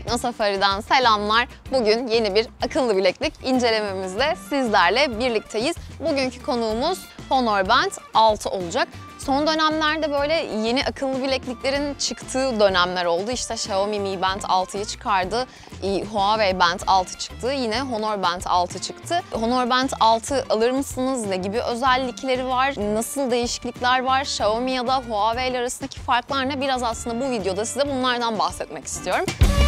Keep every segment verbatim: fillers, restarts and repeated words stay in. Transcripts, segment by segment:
Teknosafari'den selamlar. Bugün yeni bir akıllı bileklik incelememizle sizlerle birlikteyiz. Bugünkü konuğumuz Honor Band altı olacak. Son dönemlerde böyle yeni akıllı bilekliklerin çıktığı dönemler oldu. İşte Xiaomi Mi Band altıyı çıkardı, Huawei Band altı çıktı, yine Honor Band altı çıktı. Honor Band altı alır mısınız? Ne gibi özellikleri var? Nasıl değişiklikler var? Xiaomi ya da Huawei ile arasındaki farklar ne? Biraz aslında bu videoda size bunlardan bahsetmek istiyorum.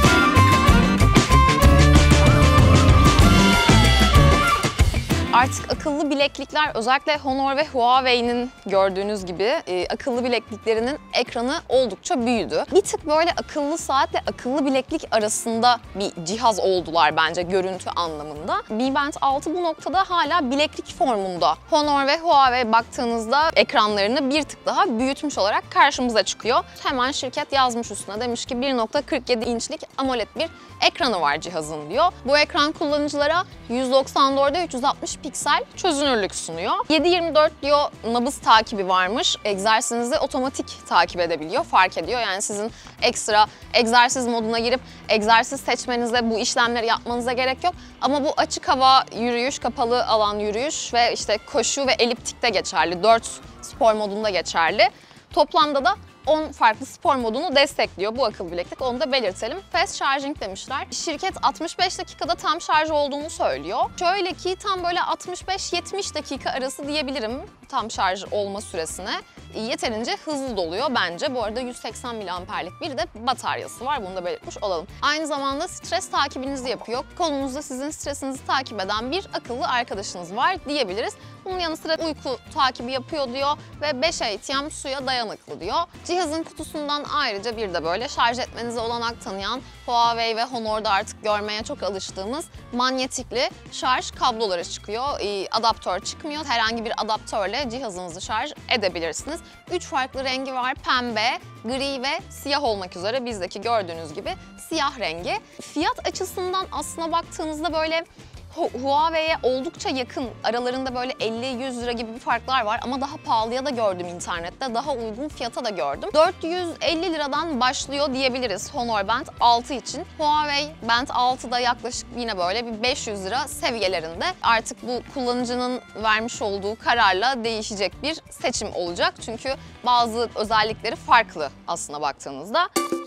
Artık akıllı bileklikler, özellikle Honor ve Huawei'nin gördüğünüz gibi e, akıllı bilekliklerinin ekranı oldukça büyüdü. Bir tık böyle akıllı saatle akıllı bileklik arasında bir cihaz oldular bence görüntü anlamında. Mi Band altı bu noktada hala bileklik formunda. Honor ve Huawei baktığınızda ekranlarını bir tık daha büyütmüş olarak karşımıza çıkıyor. Hemen şirket yazmış üstüne, demiş ki bir nokta kırk yedi inçlik AMOLED bir ekranı var cihazın diyor. Bu ekran kullanıcılara yüz doksan dört'e üç yüz altmış piksel çözünürlük sunuyor. yedi yirmi dört diyor, nabız takibi varmış. Egzersizinizi otomatik takip edebiliyor, fark ediyor. Yani sizin ekstra egzersiz moduna girip egzersiz seçmenize, bu işlemleri yapmanıza gerek yok. Ama bu açık hava yürüyüş, kapalı alan yürüyüş ve işte koşu ve eliptikte geçerli. dört spor modunda geçerli. Toplamda da on farklı spor modunu destekliyor bu akıllı bileklik, onu da belirtelim. Fast charging demişler. Şirket altmış beş dakikada tam şarj olduğunu söylüyor. Şöyle ki tam böyle altmış beş yetmiş dakika arası diyebilirim tam şarj olma süresine. Yeterince hızlı doluyor bence. Bu arada yüz seksen miliamperlik bir de bataryası var, bunu da belirtmiş olalım. Aynı zamanda stres takibinizi yapıyor. Kolunuzda sizin stresinizi takip eden bir akıllı arkadaşınız var diyebiliriz. Bunun yanı sıra uyku takibi yapıyor diyor ve beş A T M suya dayanıklı diyor. Cihazın kutusundan ayrıca bir de böyle şarj etmenize olanak tanıyan, Huawei ve Honor'da artık görmeye çok alıştığımız manyetikli şarj kabloları çıkıyor. Adaptör çıkmıyor. Herhangi bir adaptörle cihazınızı şarj edebilirsiniz. Üç farklı rengi var: pembe, gri ve siyah olmak üzere, bizdeki gördüğünüz gibi siyah rengi. Fiyat açısından aslına baktığınızda böyle Huawei'ye oldukça yakın, aralarında böyle elli yüz lira gibi bir farklar var ama daha pahalıya da gördüm internette, daha uygun fiyata da gördüm. dört yüz elli liradan başlıyor diyebiliriz Honor Band altı için. Huawei Band altıda yaklaşık yine böyle bir beş yüz lira seviyelerinde. Artık bu kullanıcının vermiş olduğu kararla değişecek bir seçim olacak. Çünkü bazı özellikleri farklı aslına baktığınızda.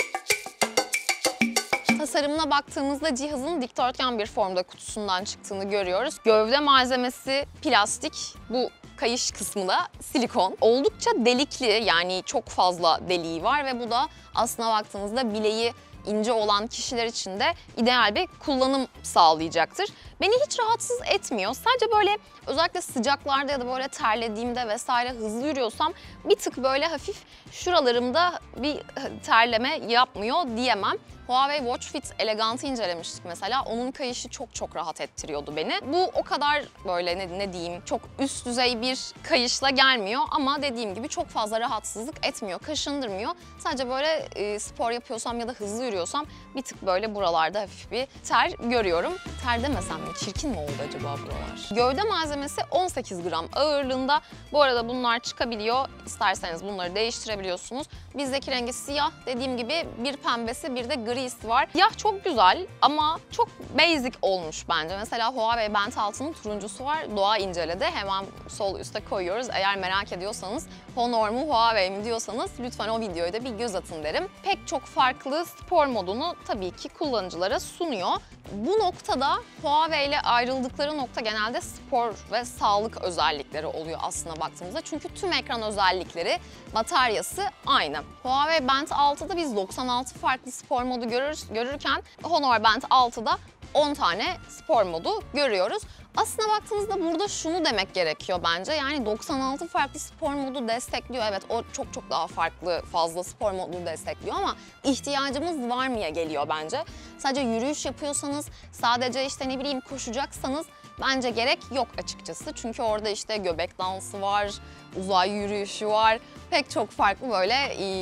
Tasarımına baktığımızda cihazın dikdörtgen bir formda kutusundan çıktığını görüyoruz. Gövde malzemesi plastik, bu kayış kısmı da silikon. Oldukça delikli, yani çok fazla deliği var ve bu da aslına baktığınızda bileği ince olan kişiler için de ideal bir kullanım sağlayacaktır. Beni hiç rahatsız etmiyor. Sadece böyle özellikle sıcaklarda ya da böyle terlediğimde vesaire hızlı yürüyorsam bir tık böyle hafif şuralarımda bir terleme yapmıyor diyemem. Huawei Watch Fit Elegant'ı incelemiştik mesela. Onun kayışı çok çok rahat ettiriyordu beni. Bu o kadar böyle ne, ne diyeyim çok üst düzey bir kayışla gelmiyor ama dediğim gibi çok fazla rahatsızlık etmiyor, kaşındırmıyor. Sadece böyle e, spor yapıyorsam ya da hızlı yürüyorsam bir tık böyle buralarda hafif bir ter görüyorum. Ter demesem mi? Çirkin mi oldu acaba buralar? Gövde malzemesi on sekiz gram ağırlığında. Bu arada bunlar çıkabiliyor. İsterseniz bunları değiştirebiliyorsunuz. Bizdeki rengi siyah. Dediğim gibi bir pembesi, bir de grisi var. Siyah çok güzel ama çok basic olmuş bence. Mesela Huawei Band altının turuncusu var. Doğa inceledi. Hemen sol üstte koyuyoruz. Eğer merak ediyorsanız Honor mu Huawei mi diyorsanız lütfen o videoya da bir göz atın derim. Pek çok farklı spor modunu tabii ki kullanıcılara sunuyor. Bu noktada Huawei ile ayrıldıkları nokta genelde spor ve sağlık özellikleri oluyor aslına baktığımızda. Çünkü tüm ekran özellikleri, bataryası aynı. Huawei Band altıda biz doksan altı farklı spor modu görür, görürken Honor Band altıda on tane spor modu görüyoruz. Aslına baktığınızda burada şunu demek gerekiyor bence. Yani doksan altı farklı spor modu destekliyor. Evet, o çok çok daha farklı, fazla spor modu destekliyor ama ihtiyacımız var mıya geliyor bence. Sadece yürüyüş yapıyorsanız, sadece işte ne bileyim koşacaksanız bence gerek yok açıkçası. Çünkü orada işte göbek dansı var, uzay yürüyüşü var. Pek çok farklı böyle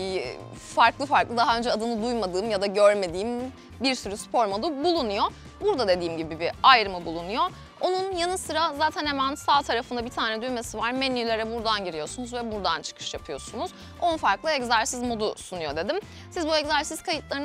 farklı farklı daha önce adını duymadığım ya da görmediğim bir sürü spor modu bulunuyor. Burada dediğim gibi bir ayrımı bulunuyor. Onun yanı sıra zaten hemen sağ tarafında bir tane düğmesi var. Menülere buradan giriyorsunuz ve buradan çıkış yapıyorsunuz. on farklı egzersiz modu sunuyor dedim. Siz bu egzersiz kayıtlarına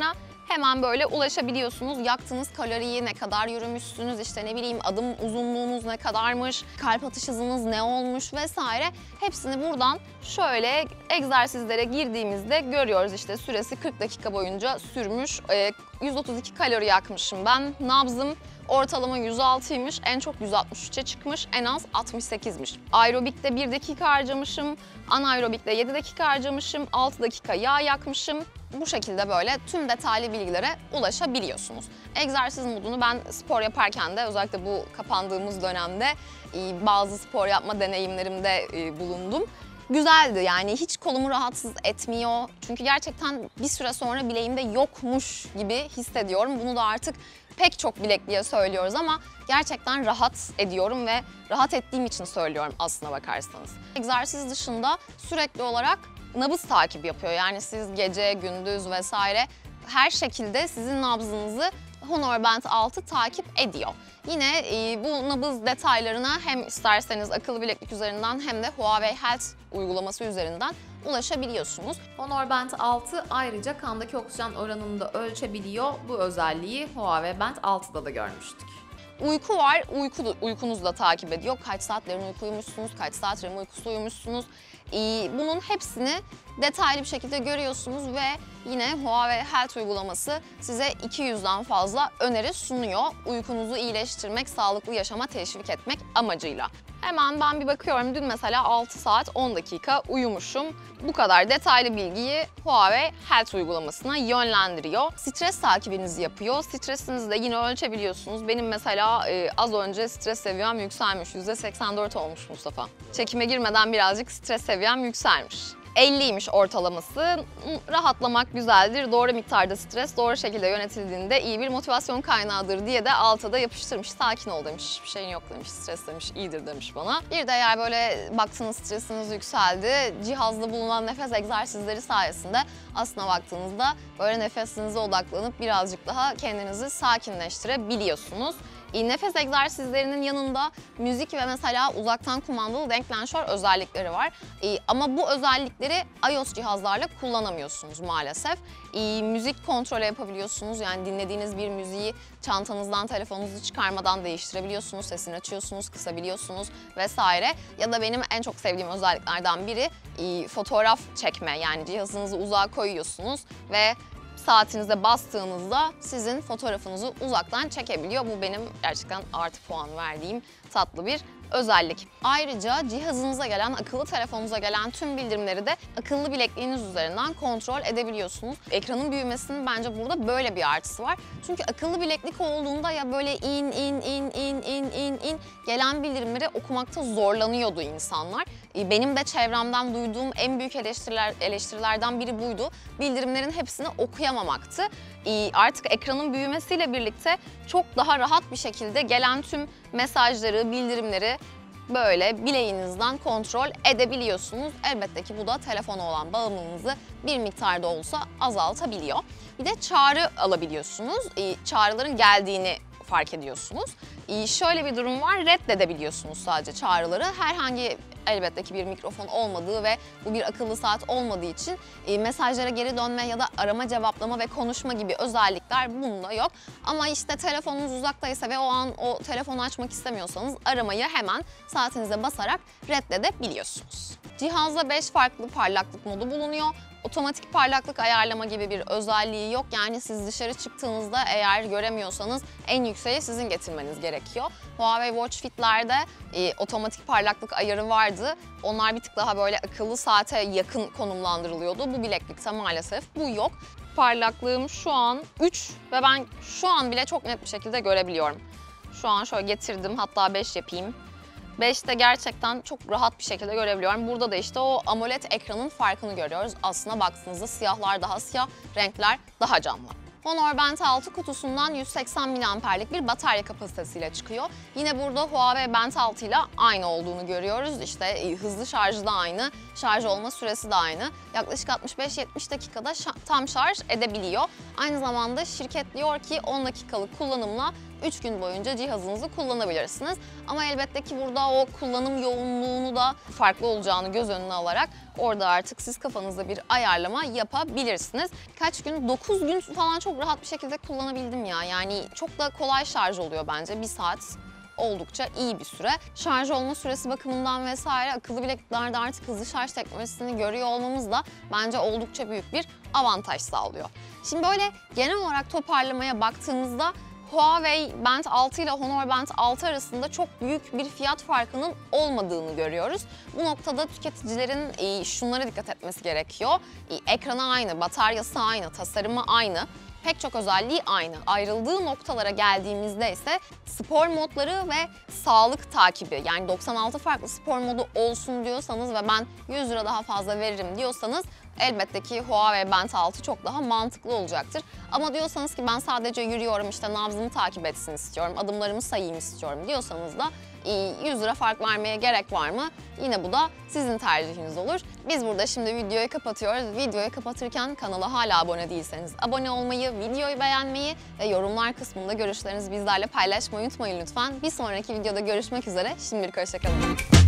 Hemen böyle ulaşabiliyorsunuz. Yaktığınız kaloriyi, ne kadar yürümüşsünüz, işte ne bileyim adım uzunluğunuz ne kadarmış, kalp atış hızınız ne olmuş vesaire. Hepsini buradan şöyle egzersizlere girdiğimizde görüyoruz. İşte süresi kırk dakika boyunca sürmüş. yüz otuz iki kalori yakmışım ben. Nabzım ortalama yüz altıymış, en çok yüz altmış üçe çıkmış, en az altmış sekizmiş. Aerobikte bir dakika harcamışım, anaerobikte yedi dakika harcamışım, altı dakika yağ yakmışım. Bu şekilde böyle tüm detaylı bilgilere ulaşabiliyorsunuz. Egzersiz modunu ben spor yaparken de özellikle bu kapandığımız dönemde bazı spor yapma deneyimlerimde bulundum. Güzeldi yani, hiç kolumu rahatsız etmiyor. Çünkü gerçekten bir süre sonra bileğimde yokmuş gibi hissediyorum. Bunu da artık pek çok bilekliye söylüyoruz ama gerçekten rahat ediyorum ve rahat ettiğim için söylüyorum aslına bakarsanız. Egzersiz dışında sürekli olarak nabız takibi yapıyor. Yani siz gece, gündüz vesaire her şekilde sizin nabzınızı Honor Band altı takip ediyor. Yine e, bu nabız detaylarına hem isterseniz akıllı bileklik üzerinden hem de Huawei Health uygulaması üzerinden ulaşabiliyorsunuz. Honor Band altı ayrıca kandaki oksijen oranını da ölçebiliyor. Bu özelliği Huawei Band altıda da görmüştük. Uyku var, uyku, uykunuzu da takip ediyor. Kaç saatlerin uyku uyumuşsunuz, kaç saat R E M uykusu uyumuşsunuz. Bunun hepsini detaylı bir şekilde görüyorsunuz ve yine Huawei Health uygulaması size iki yüzden fazla öneri sunuyor. Uykunuzu iyileştirmek, sağlıklı yaşama teşvik etmek amacıyla. Hemen ben bir bakıyorum, dün mesela altı saat on dakika uyumuşum. Bu kadar detaylı bilgiyi Huawei Health uygulamasına yönlendiriyor. Stres takibinizi yapıyor. Stresinizi de yine ölçebiliyorsunuz. Benim mesela e, az önce stres seviyem yükselmiş. yüzde seksen dört olmuş Mustafa. Çekime girmeden birazcık stres seviyem yükselmiş. elliymiş ortalaması. Rahatlamak güzeldir. Doğru miktarda stres doğru şekilde yönetildiğinde iyi bir motivasyon kaynağıdır diye de altıda yapıştırmış. Sakin ol demiş. Hiçbir şeyin yok demiş. Stres demiş. İyidir demiş bana. Bir de eğer böyle baktığınız stresiniz yükseldi, cihazda bulunan nefes egzersizleri sayesinde aslına baktığınızda böyle nefesinize odaklanıp birazcık daha kendinizi sakinleştirebiliyorsunuz. Nefes egzersizlerinin yanında müzik ve mesela uzaktan kumandalı denklenşör özellikleri var. Ama bu özellikleri iOS cihazlarla kullanamıyorsunuz maalesef. Müzik kontrolü yapabiliyorsunuz. Yani dinlediğiniz bir müziği çantanızdan, telefonunuzu çıkarmadan değiştirebiliyorsunuz. Sesini açıyorsunuz, kısabiliyorsunuz vesaire. Ya da benim en çok sevdiğim özelliklerden biri fotoğraf çekme. Yani cihazınızı uzağa koyuyorsunuz ve saatinize bastığınızda sizin fotoğrafınızı uzaktan çekebiliyor. Bu benim gerçekten artı puan verdiğim tatlı bir özellik. Ayrıca cihazınıza gelen, akıllı telefonunuza gelen tüm bildirimleri de akıllı bilekliğiniz üzerinden kontrol edebiliyorsunuz. Ekranın büyümesinin bence burada böyle bir artısı var. Çünkü akıllı bileklik olduğunda ya böyle in in in in in in in gelen bildirimleri okumakta zorlanıyordu insanlar. Benim de çevremden duyduğum en büyük eleştiriler, eleştirilerden biri buydu. Bildirimlerin hepsini okuyamamaktı. Artık ekranın büyümesiyle birlikte çok daha rahat bir şekilde gelen tüm mesajları, bildirimleri böyle bileğinizden kontrol edebiliyorsunuz. Elbette ki bu da telefona olan bağımlılığınızı bir miktarda olsa azaltabiliyor. Bir de çağrı alabiliyorsunuz. Çağrıların geldiğini fark ediyorsunuz. Şöyle bir durum var, reddedebiliyorsunuz sadece çağrıları. Herhangi elbette ki bir mikrofon olmadığı ve bu bir akıllı saat olmadığı için mesajlara geri dönme ya da arama, cevaplama ve konuşma gibi özellikler bunda yok. Ama işte telefonunuz uzaktaysa ve o an o telefonu açmak istemiyorsanız aramayı hemen saatinize basarak reddedebiliyorsunuz. Cihazda beş farklı parlaklık modu bulunuyor. Otomatik parlaklık ayarlama gibi bir özelliği yok. Yani siz dışarı çıktığınızda eğer göremiyorsanız en yükseğe sizin getirmeniz gerekiyor. Huawei Watch Fit'lerde e, otomatik parlaklık ayarı vardı. Onlar bir tık daha böyle akıllı saate yakın konumlandırılıyordu. Bu bileklikte maalesef bu yok. Parlaklığım şu an üç ve ben şu an bile çok net bir şekilde görebiliyorum. Şu an şöyle getirdim, hatta beş yapayım. beşte gerçekten çok rahat bir şekilde görebiliyorum. Burada da işte o AMOLED ekranın farkını görüyoruz. Aslına baktığınızda siyahlar daha siyah, renkler daha canlı. Honor Band altı kutusundan yüz seksen miliamperlik bir batarya kapasitesiyle çıkıyor. Yine burada Huawei Band altı ile aynı olduğunu görüyoruz. İşte hızlı şarjı da aynı, şarj olma süresi de aynı. Yaklaşık altmış beş yetmiş dakikada tam şarj edebiliyor. Aynı zamanda şirket diyor ki on dakikalık kullanımla üç gün boyunca cihazınızı kullanabilirsiniz. Ama elbette ki burada o kullanım yoğunluğunu da farklı olacağını göz önüne alarak orada artık siz kafanızda bir ayarlama yapabilirsiniz. Kaç gün? dokuz gün falan çok rahat bir şekilde kullanabildim ya. Yani çok da kolay şarj oluyor bence. Bir saat oldukça iyi bir süre. Şarj olma süresi bakımından vesaire akıllı bileklerde artık hızlı şarj teknolojisini görüyor olmamız da bence oldukça büyük bir avantaj sağlıyor. Şimdi böyle genel olarak toparlamaya baktığımızda Huawei Band altı ile Honor Band altı arasında çok büyük bir fiyat farkının olmadığını görüyoruz. Bu noktada tüketicilerin şunlara dikkat etmesi gerekiyor. Ekranı aynı, bataryası aynı, tasarımı aynı. Pek çok özelliği aynı. Ayrıldığı noktalara geldiğimizde ise spor modları ve sağlık takibi, yani doksan altı farklı spor modu olsun diyorsanız ve ben yüz lira daha fazla veririm diyorsanız elbette ki Huawei Band altı çok daha mantıklı olacaktır. Ama diyorsanız ki ben sadece yürüyorum, işte nabzımı takip etsin istiyorum, adımlarımı sayayım istiyorum diyorsanız da yüz lira fark vermeye gerek var mı? Yine bu da sizin tercihiniz olur. Biz burada şimdi videoyu kapatıyoruz. Videoyu kapatırken kanala hala abone değilseniz abone olmayı, videoyu beğenmeyi ve yorumlar kısmında görüşlerinizi bizlerle paylaşmayı unutmayın lütfen. Bir sonraki videoda görüşmek üzere. Şimdilik hoşça kalın.